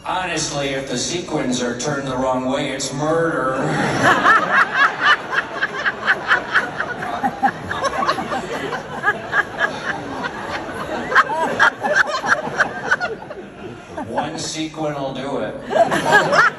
Honestly, if the sequins are turned the wrong way, it's murder. One sequin will do it.